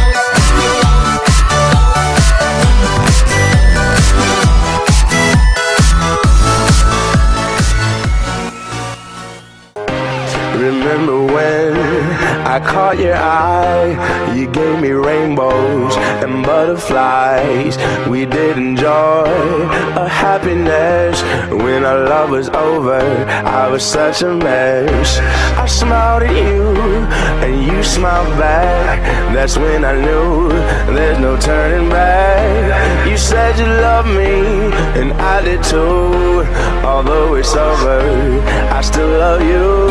Remember when I caught your eye? You gave me rainbows and butterflies. We did enjoy a happiness. When our love was over, I was such a mess. I smiled at you and you smiled back. That's when I knew there's no turning back. You said you loved me and I did too. Although it's over, I still love you.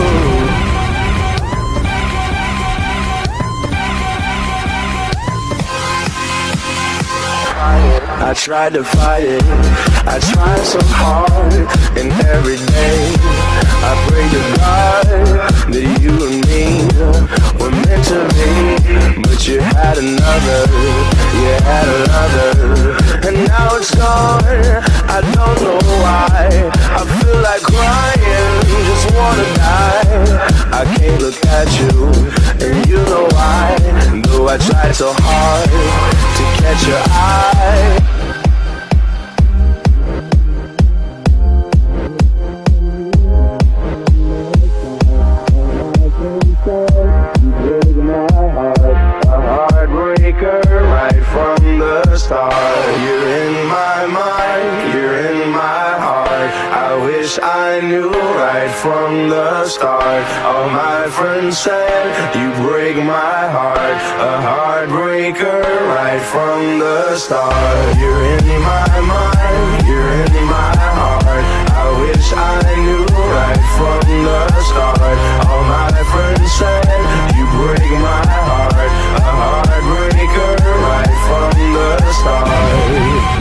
I tried to fight it, I tried so hard, and every day I pray to God that you and me were meant to be. But you had another, and now it's gone, I don't know why. I feel like crying, just wanna die. I can't look at you, and you know why. Though I tried so hard to catch your eye. Right from the start, you're in my mind, you're in my heart. I wish I knew right from the start. All my friends said you break my heart, a heartbreaker right from the start. You're in my mind, you're in my heart. I wish I knew right from the start. All my friends said you break my heart, a heartbreaker right from the start.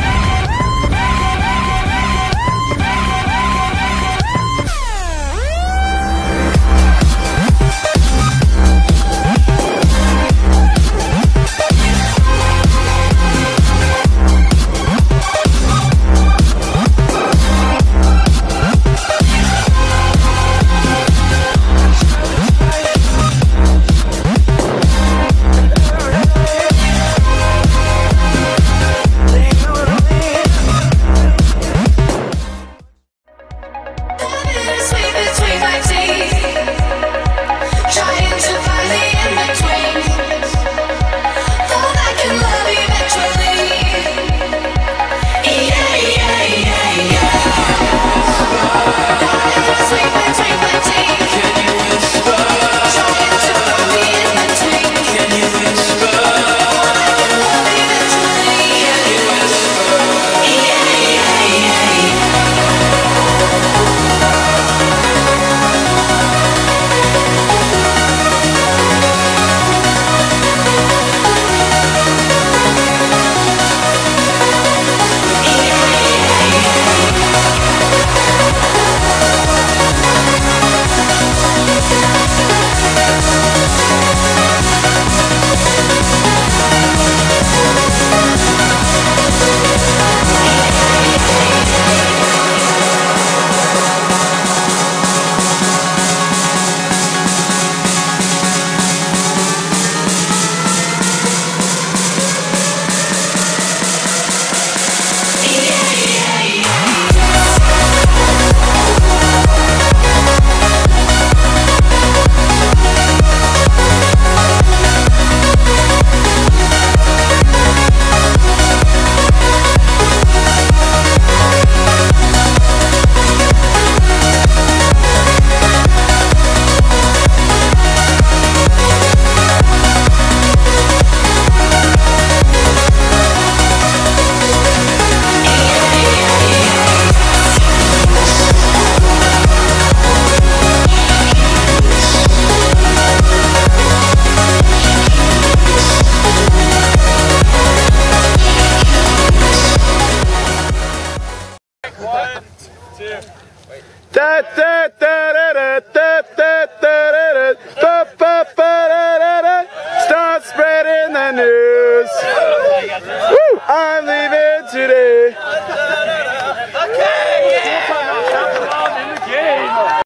Da da da da da da da da da da. Start spreading the news. Woo! I'm leaving today.